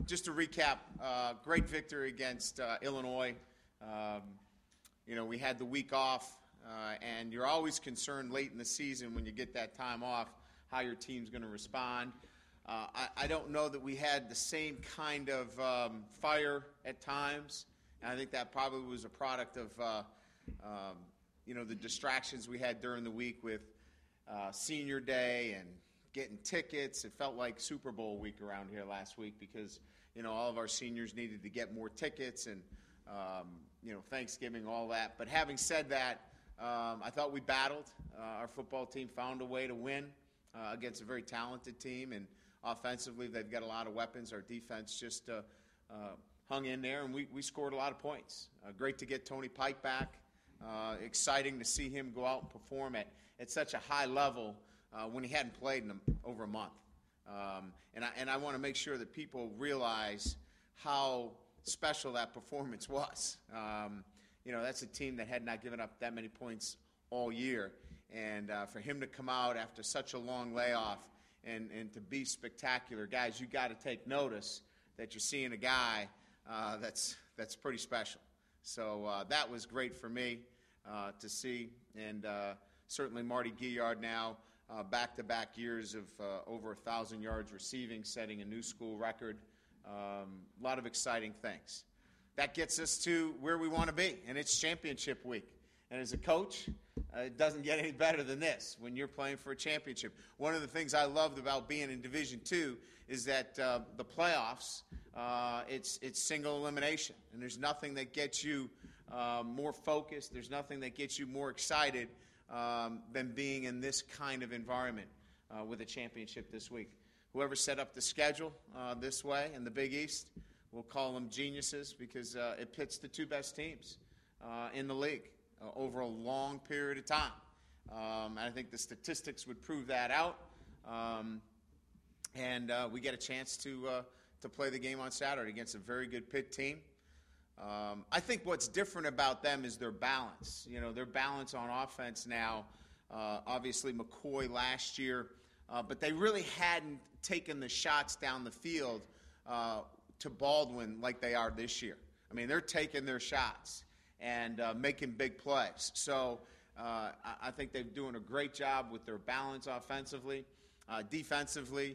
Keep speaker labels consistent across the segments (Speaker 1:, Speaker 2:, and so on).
Speaker 1: Just to recap, great victory against Illinois. We had the week off, and you're always concerned late in the season when you get that time off how your team's going to respond. I don't know that we had the same kind of fire at times, and I think that probably was a product of the distractions we had during the week with Senior Day and getting tickets. It felt like Super Bowl week around here last week because all of our seniors needed to get more tickets and Thanksgiving, all that. But having said that, I thought we battled. Our football team found a way to win against a very talented team, and offensively they've got a lot of weapons. Our defense just hung in there, and we scored a lot of points. Great to get Tony Pike back. Exciting to see him go out and perform at such a high level when he hadn't played in over a month. And I want to make sure that people realize how special that performance was. That's a team that had not given up that many points all year. And for him to come out after such a long layoff and to be spectacular, guys, you got to take notice that you're seeing a guy that's pretty special. So that was great for me to see. And certainly Marty Guillard now, back-to-back years of over 1,000 yards receiving, setting a new school record. A lot of exciting things. That gets us to where we want to be, and it's championship week. And as a coach, it doesn't get any better than this when you're playing for a championship. One of the things I loved about being in Division II is that the playoffs, it's single elimination, and there's nothing that gets you more focused. There's nothing that gets you more excited than being in this kind of environment with a championship this week. Whoever set up the schedule this way in the Big East, we'll call them geniuses because it pits the two best teams in the league over a long period of time. I think the statistics would prove that out. And we get a chance to play the game on Saturday against a very good Pitt team. I think what's different about them is their balance. Their balance on offense now. Obviously, McCoy last year, but they really hadn't taken the shots down the field to Baldwin like they are this year. I mean, they're taking their shots and making big plays. So I think they're doing a great job with their balance offensively. Defensively,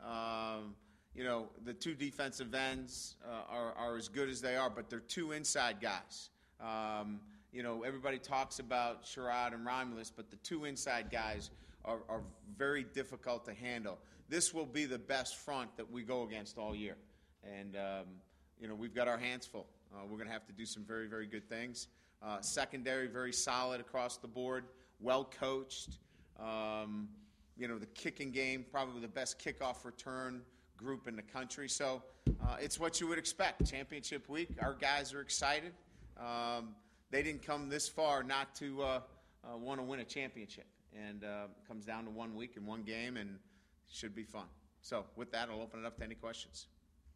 Speaker 1: the two defensive ends are as good as they are, but they're two inside guys. Everybody talks about Sherrod and Romulus, but the two inside guys are very difficult to handle. This will be the best front that we go against all year. And, we've got our hands full. We're going to have to do some very, very good things. Secondary, very solid across the board, well coached. The kicking game, probably the best kickoff return group in the country. So it's what you would expect. Championship week, our guys are excited. They didn't come this far not to want to win a championship. And it comes down to 1 week and one game, and it should be fun. So with that, I'll open it up to any questions.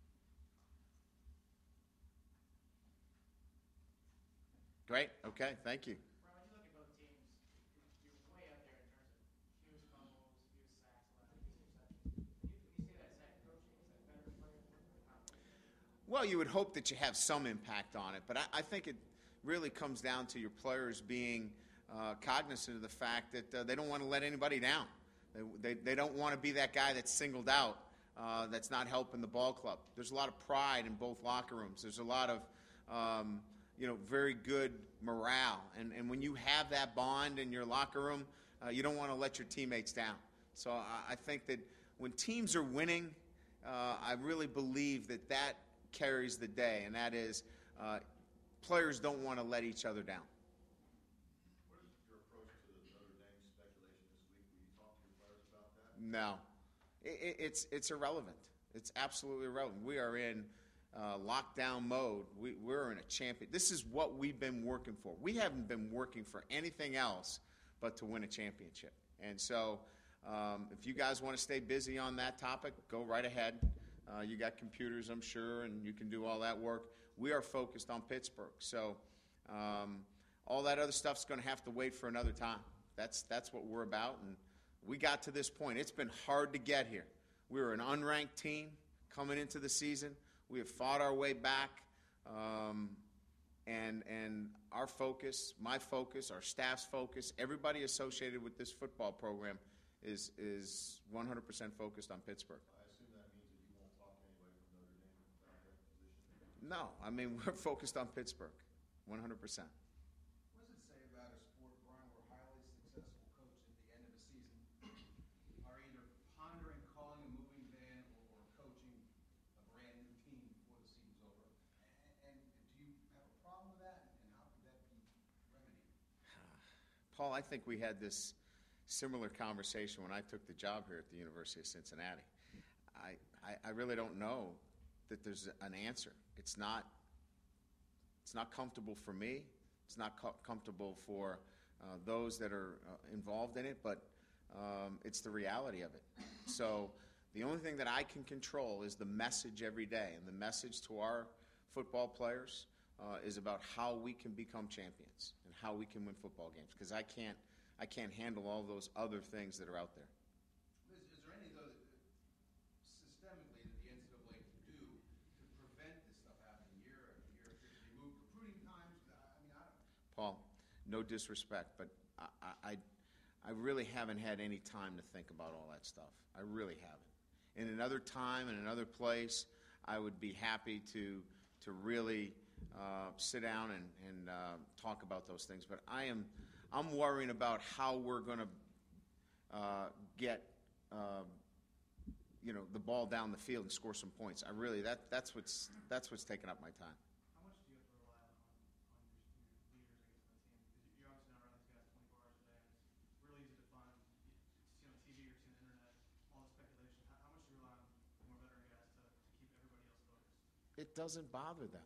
Speaker 1: Great. Okay. Thank you.
Speaker 2: Ron, when you look at both teams, you're way up there in terms of huge fumbles, huge sacks, a lot of huge interceptions. When you say that sack coaching, is that better for
Speaker 1: Well, you would hope that you have some impact on it, but I think it really comes down to your players being cognizant of the fact that they don't want to let anybody down. They don't want to be that guy that's singled out that's not helping the ball club. There's a lot of pride in both locker rooms. There's a lot of very good morale. And when you have that bond in your locker room, you don't want to let your teammates down. So I think that when teams are winning, I really believe that carries the day, and that is players don't want to let each other down.
Speaker 3: What is your approach to the Notre Dame speculation this week? Will you talk to your players about that?
Speaker 1: No. It's irrelevant. It's absolutely irrelevant. We are in lockdown mode. We're in a champion. This is what we've been working for. We haven't been working for anything else but to win a championship. And so if you guys want to stay busy on that topic, go right ahead. You got computers, I'm sure, and you can do all that work. We are focused on Pittsburgh. So all that other stuff's going to have to wait for another time. That's what we're about, and we got to this point. It's been hard to get here. We were an unranked team coming into the season. We have fought our way back, and our focus, my focus, our staff's focus, everybody associated with this football program is 100% focused on Pittsburgh.
Speaker 3: I assume that means that you won't talk to anybody from Notre Dame about that position?
Speaker 1: No, I mean, we're focused on Pittsburgh, 100%.
Speaker 4: What does it say about a sport, Brian, where highly successful coaches at the end of a season are either pondering calling a moving ban or coaching a brand new team before the season's over? And do you have a problem with that? And how could that be remedied?
Speaker 1: Paul, I think we had this similar conversation when I took the job here at the University of Cincinnati. I really don't know that there's an answer. It's not comfortable for me. It's not comfortable for those that are involved in it, but it's the reality of it. So the only thing that I can control is the message every day, and the message to our football players is about how we can become champions and how we can win football games, because I can't handle all those other things that are out there.
Speaker 4: Is there anything, though, systemically that the NCAA can do to prevent this stuff happening year after year? If they move recruiting times, I mean, I don't.
Speaker 1: Paul, no disrespect, but I really haven't had any time to think about all that stuff. I really haven't. In another time, in another place, I would be happy to really sit down and talk about those things. But I'm worrying about how we're going to get the ball down the field and score some points. That's what's taking up my time.
Speaker 2: How much do you have to rely on your leaders, I guess, on the team? Because you're obviously not around these guys 24 hours a day, and it's really easy to find. You see on the TV or see on the internet, all the speculation. How much do you rely on more veteran guys to keep everybody else focused?
Speaker 1: It doesn't bother them.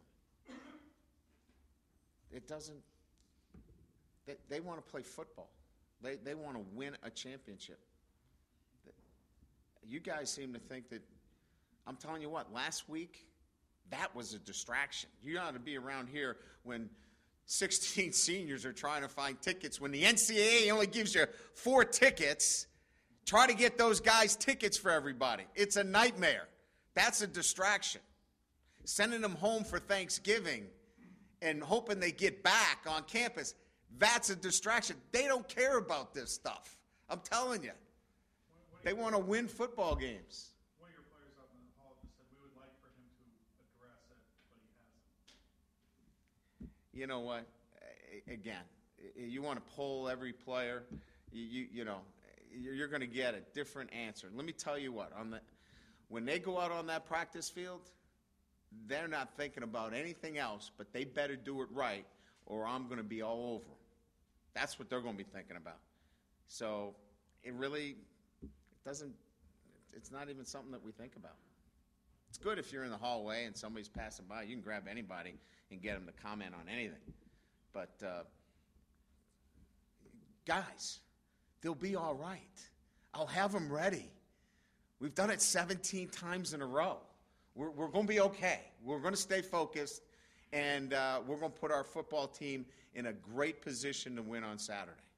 Speaker 1: It doesn't. They want to play football. They want to win a championship. You guys seem to think that, I'm telling you what, last week, that was a distraction. You ought to be around here when 16 seniors are trying to find tickets, when the NCAA only gives you 4 tickets. Try to get those guys tickets for everybody. It's a nightmare. That's a distraction. Sending them home for Thanksgiving and hoping they get back on campus, that's a distraction. They don't care about this stuff. I'm telling you. They want to win football games.
Speaker 5: One of your players out in the hall just said we would like for him to address it, but he hasn't.
Speaker 1: You know what? Again, you want to poll every player, you're going to get a different answer. Let me tell you what, when they go out on that practice field, they're not thinking about anything else, but they better do it right or I'm going to be all over them. That's what they're going to be thinking about. So it's not even something that we think about. It's good if you're in the hallway and somebody's passing by. You can grab anybody and get them to comment on anything. But, guys, they'll be all right. I'll have them ready. We've done it 17 times in a row. We're going to be okay. We're going to stay focused, and we're going to put our football team in a great position to win on Saturday.